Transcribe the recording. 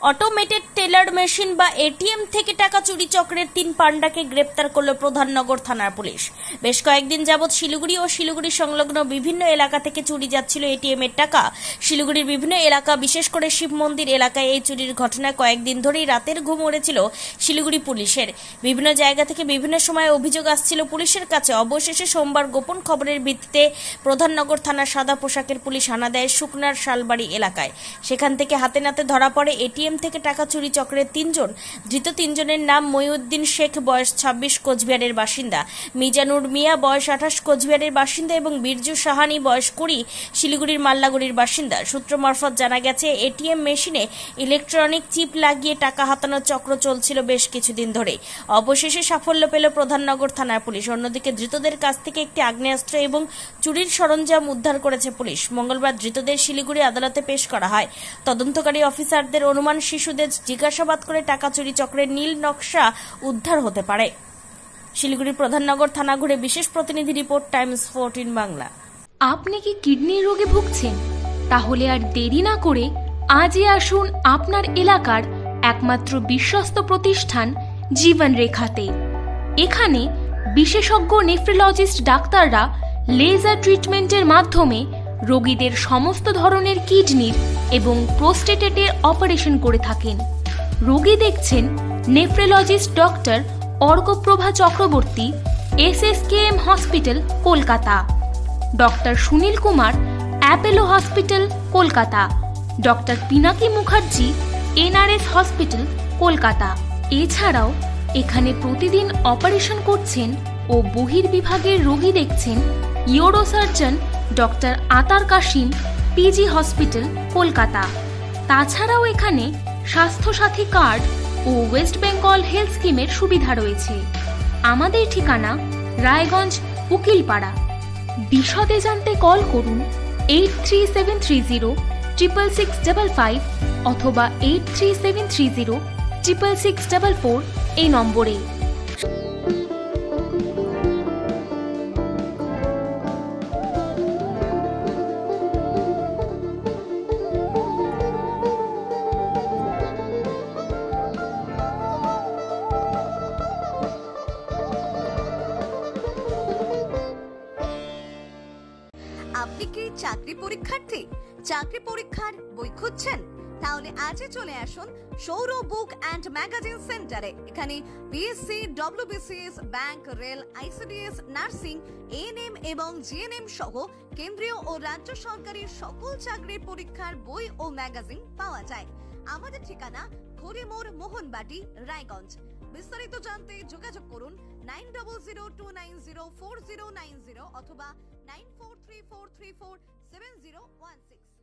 Automated teller machine বা ATM থেকে টাকা চুরি চক্রের 3 পান্ডাকে গ্রেপ্তার করল প্রধাননগর থানার পুলিশ। বেশ কয়েকদিন যাবৎ শিলিগুড়ি ও শিলিগুড়ি সংলগ্ন বিভিন্ন এলাকা থেকে চুরি যাচ্ছিল এটিএম এর টাকা। শিলিগুড়ির বিভিন্ন এলাকা, বিশেষ করে শিব মন্দির এলাকায় এই চুরির ঘটনায় কয়েকদিন ধরেই রাতের ঘুম উড়েছিল শিলিগুড়ি পুলিশের। বিভিন্ন জায়গা থেকে বিভিন্ন সময় অভিযোগ আসছিল পুলিশের কাছে। অবশেষে সোমবার গোপন খবরের ভিত্তিতে প্রধাননগর থানার সাদা পোশাকের পুলিশ হানা দেয় শুকনার শালবাড়ি এলাকায়। সেখান থেকে হাতে নাতে ধরা পড়ে এটিএম থেকে টাকা চুরি চক্রের 3 জন। ধৃত 3 জনের নাম মইউদ্দিন শেখ, বয়স 26, কোচবিহারের বাসিন্দা; মিজানুর মিয়া, বয়স 28, কোচবিহারের বাসিন্দা; এবং বীরজু সাহানি, বয়স 20, শিলিগুড়ির মাল্লাগুড়ির বাসিন্দা। সূত্র মারফত জানা গেছে, এটিএম মেশিনে ইলেকট্রনিক চিপ লাগিয়ে টাকা হাতানোর চক্র চলছিল বেশ কিছুদিন ধরে। অবশেষে সাফল্য পেল প্রধাননগর থানার পুলিশ। অন্যদিকে ধৃতদের কাছ থেকে একটি আগ্নেয়াস্ত্র এবং চুরির সরঞ্জাম উদ্ধার করেছে পুলিশ। মঙ্গলবার ধৃতদের শিলিগুড়ি আদালতে পেশ করা হয়। তদন্তকারী অফিসারদের অনুমান, শিশুদের জিজ্ঞাসাবাদ করে টাকা চুরি চক্রের নীল নকশা উদ্ধার হতে পারে। শিলিগুড়ির প্রধাননগর থানা ঘুরে বিশেষ প্রতিনিধি রিপোর্ট, টাইমস 14 বাংলা। আপনি কি কিডনির রোগে ভুগছেন? তাহলে আর দেরি না করে আজই আসুন আপনার এলাকার একমাত্র বিশ্বস্ত প্রতিষ্ঠান জীবন রেখাতে। এখানে বিশেষজ্ঞ নেফ্রোলজিস্ট ডাক্তাররা লেজার ট্রিটমেন্টের মাধ্যমে রোগীদের সমস্ত ধরনের কিডনির এবং প্রোস্টেটের অপারেশন করে থাকেন। রোগী দেখছেন nephrologist doctor Arkaprava Chakraborty, SSKM hospital, Kolkata; doctor Sunil Kumar, Apollo hospital, Kolkata; doctor Pinaki Mukherjee, NRS hospital, Kolkata. এছাড়াও এখানে প্রতিদিন অপারেশন করছেন ও বহির্বিভাগের রোগী দেখছেন ইউরোসার্জন ডক্টর আতার কাশিম, PG হসপিটাল, কলকাতা। তাছাড়াও এখানে স্বাস্থ্যসাথী কার্ড ও ওয়েস্ট বেঙ্গল হেলথ স্কিমের সুবিধা রয়েছে। আমাদের ঠিকানা রায়গঞ্জ, উকিলপাড়া। বিশদে জানতে কল করুন 8373066655 অথবা 8373066644 এই নম্বরে। আপনি কি চাকরি পরীক্ষার্থী? চাকরি পরীক্ষার বই খুঁজছেন? তাহলে আজই চলে আসুন সৌরভ বুক অ্যান্ড ম্যাগাজিন সেন্টারে। এখানে BSc, WBCS, bank, rail, ICDS, nursing, ANM এবং GNM সহ কেন্দ্রীয় ও রাজ্য সরকারি সকল চাকরির পরীক্ষার বই ও ম্যাগাজিন পাওয়া যায়। আমাদের ঠিকানা খড়িমোড়, মোহনবাটি, রায়গঞ্জ। বিস্তারিত জানতে যোগাযোগ করুন 9002904090 অথবা 9434347016।